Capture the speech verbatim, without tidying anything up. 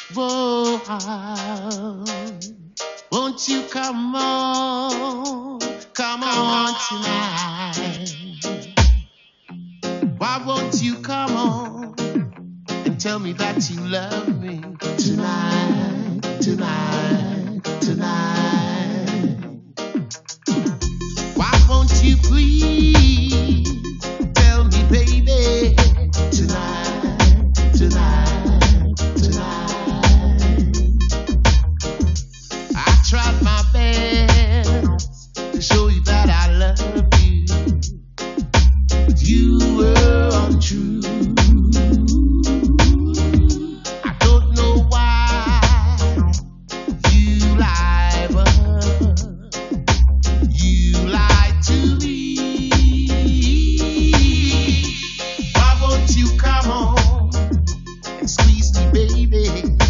Whoa, won't you come on, come on tonight? Why won't you come on and tell me that you love me tonight, tonight, tonight? Why won't you please tell me, baby, tonight, tonight, tonight? I tried my best to show you that I love you, but you were untrue. I don't know why you lie, but you lied to me. Why won't you come on and squeeze me, baby?